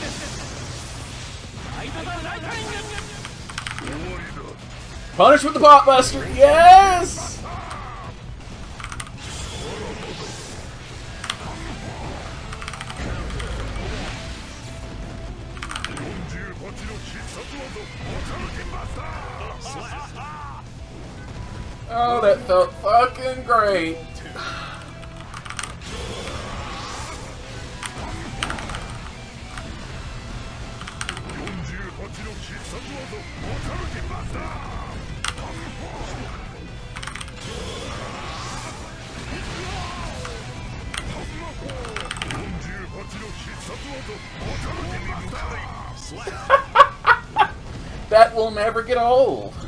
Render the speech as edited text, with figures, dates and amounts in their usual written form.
Punish with the pot buster. Yes. Oh, that felt fucking great. That will never get old.